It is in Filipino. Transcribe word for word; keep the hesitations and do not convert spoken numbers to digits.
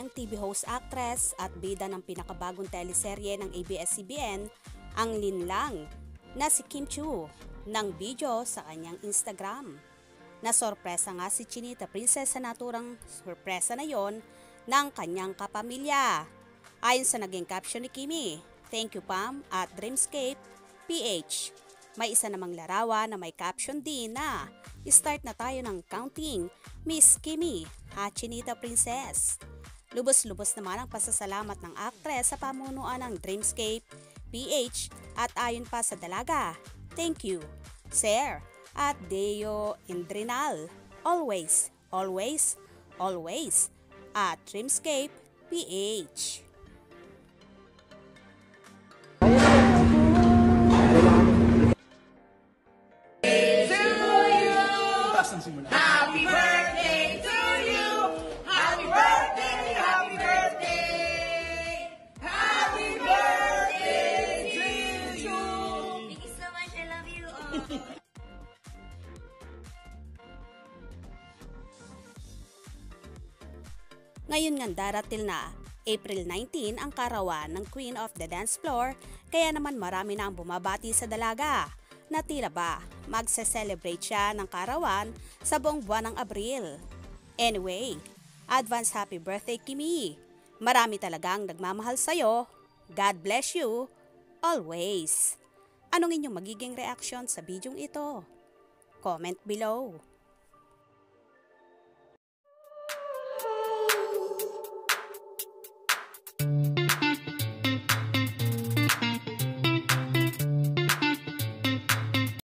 ang T V host actress at bida ng pinakabagong teleserye ng A B S C B N, ang Linlang, na si Kim Chiu, ng video sa kanyang Instagram. Nasorpresa nga si Chinita Princess sa naturang sorpresa na yon ng kanyang kapamilya. Ayon sa naging caption ni Kimi, "Thank you Pam at Dreamescape P H." May isa namang larawan na may caption din na, "Start na tayo ng counting, Miss Kimi at Chinita Princess." Lubos-lubos naman ang pasasalamat ng aktres sa pamunuan ng Dreamescape P H at ayon pa sa dalaga, "Thank you, Sir at Deo Indrinal. Always, always, always at Dreamescape P H." Happy birthday to you! Happy birthday! Happy birthday! Happy birthday to you! Thank you so much. I love you all. Ngayon nga darating na April nineteenth ang karawan ng Queen of the Dance Floor, kaya naman marami na ang bumabati sa dalaga na tila ba magse-celebrate siya ng karawan sa buong buwan ng Abril. Anyway, advance happy birthday Kimi! Marami talagang nagmamahal sa'yo. God bless you always. Anong inyong magiging reaksyon sa bidyong ito? Comment below.